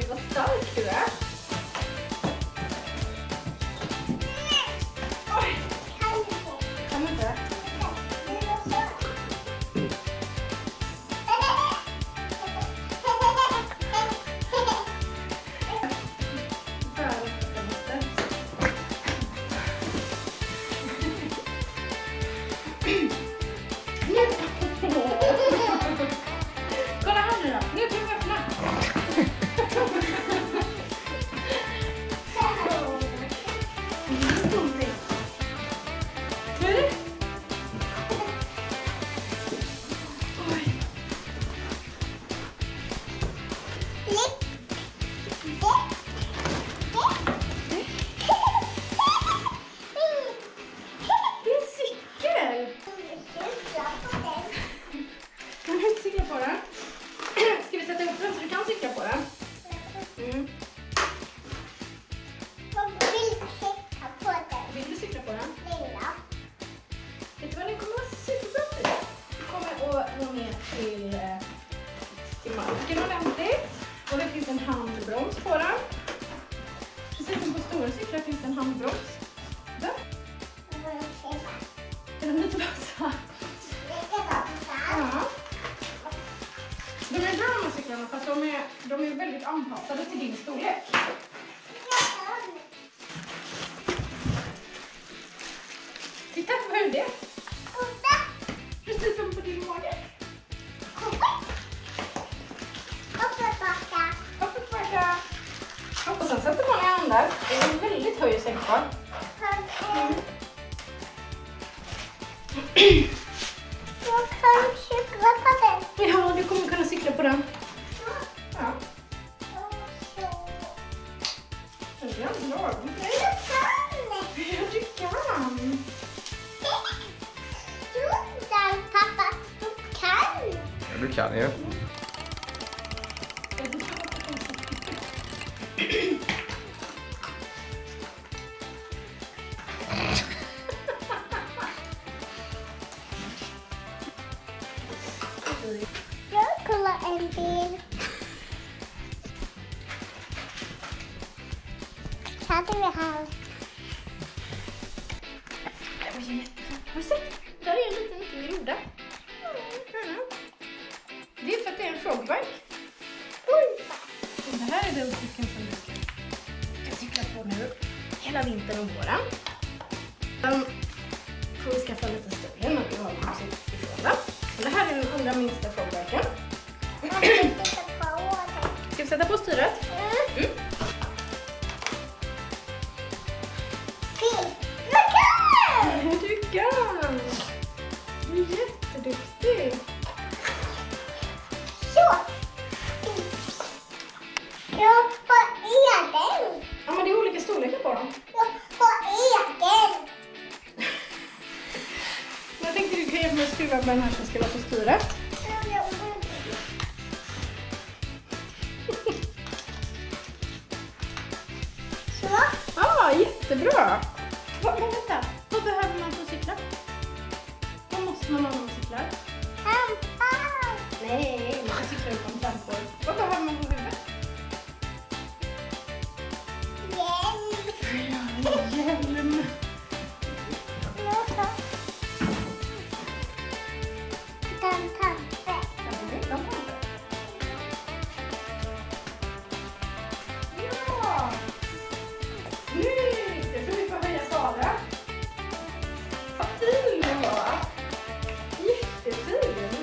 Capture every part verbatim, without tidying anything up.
Oj, vad stark du är. Oj. Kan du inte? Kolla här nu då. Nu kan vi öppna. Vad är det? Oj. Det är en cykel. Kan du inte cykla på den? Ska vi sätta upp den så du kan cykla på den? Mm. Vill du cykla på den? Vet du vad, den kommer vara superbra för dig. Du kommer att gå ner till, till marken ordentligt. Och det finns en handbroms på den. Precis som på stora cyklar finns det en handbroms. Där. Är den lite vassa? Ja. De är bra de här cyklarna för att de är, de är väldigt anpassade till din storlek. Titta, vad är det? Precis som på din mage. Hoppet backa. Och sen sätter man i andra. Det är en väldigt hög sänkbar. Mm. Jag kan cykla på den. Ja, du kommer kunna cykla på den. Ja. Det är bra. Ja, du kan. Pappa, du kan. Ja, du kan ju. Jag kollar en bil. Hade vi här. Det var ju jättefint. Har du sett? Där är en liten, liten groda. Mm. Det är för att det är en frogbike. Det här är den cykeln som du ska cykla på nu hela vintern och våren. Den får vi skaffa lite större när vi har en cykel ifrån den. Det här är den allra minsta frogbiken. Ska vi sätta på styret? Mm. Du kan! Du är jätteduktig. Så. Jag har egen. Ja, men det är olika storlekar på dem. Jag har egen. Jag tänkte du kan hjälpa mig att skruva med den här som ska vara på styret. Så. Ja, ah, jättebra. Va, men vänta, vad behöver man för cyklar? Vad måste man ha när man cyklar? Hampar. Nej, man kan cykla utan trampor. Vad behöver man på huvudet? Hjälm. Ja, hjälm. Den tante. Ja, det är utan trampor. Ja! Snyggt! Jag tror vi får höja sadeln. Vad fin den var! Jättefin!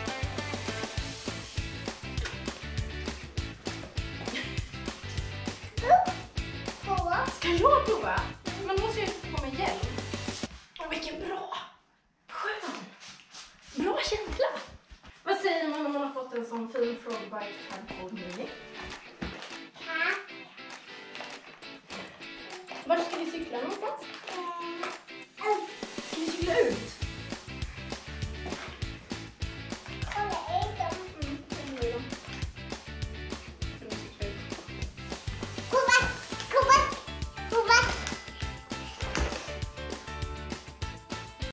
Prova. Ska jag prova? Man måste ju få med hjälp. Åh, vilken bra! Skön! Bra känsla! Vad säger man när man har fått en sån fin frogbike Tadpole Mini? Tack. Var ska vi cykla någonstans? Eh.